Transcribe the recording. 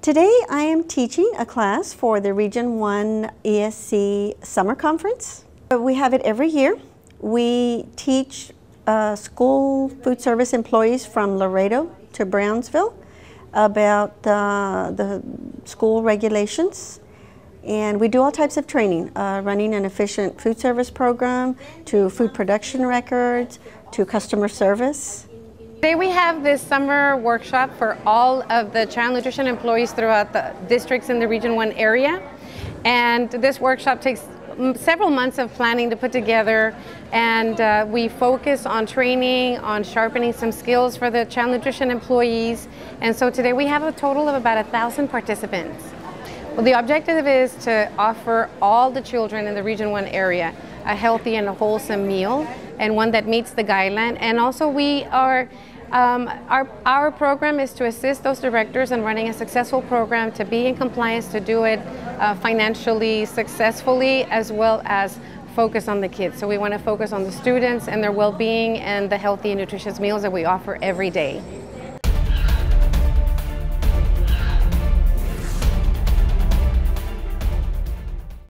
Today I am teaching a class for the Region 1 ESC Summer Conference. We have it every year. We teach school food service employees from Laredo to Brownsville about the school regulations. And we do all types of training, running an efficient food service program, to food production records, to customer service. Today we have this summer workshop for all of the child nutrition employees throughout the districts in the Region 1 area. And this workshop takes several months of planning to put together, and we focus on training, on sharpening some skills for the child nutrition employees. And so today we have a total of about 1,000 participants. Well, the objective is to offer all the children in the Region 1 area a healthy and a wholesome meal, and one that meets the guideline. And also our program is to assist those directors in running a successful program, to be in compliance, to do it financially successfully, as well as focus on the kids. So we want to focus on the students and their well-being and the healthy and nutritious meals that we offer every day.